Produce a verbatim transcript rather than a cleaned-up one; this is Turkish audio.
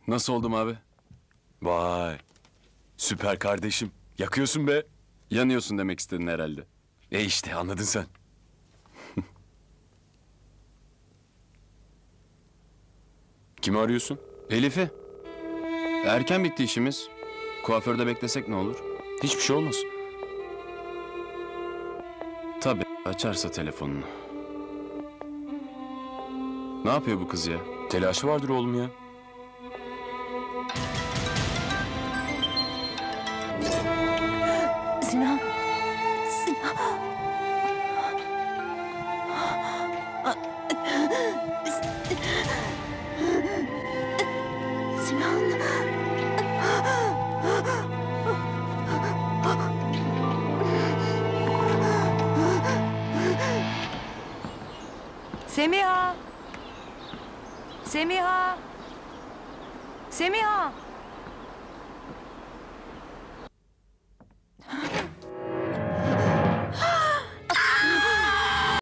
Nasıl oldum abi? Vay. Süper kardeşim. Yakıyorsun be. Yanıyorsun demek istedin herhalde. E işte anladın sen. Kimi arıyorsun? Elif'i. Erken bitti işimiz. Kuaförde beklesek ne olur? Hiçbir şey olmaz. Tabii açarsa telefonunu. Ne yapıyor bu kız ya? Telaşı vardır oğlum ya. Sinan. Sinan. Sinan. Semiha! Semiha! Semiha!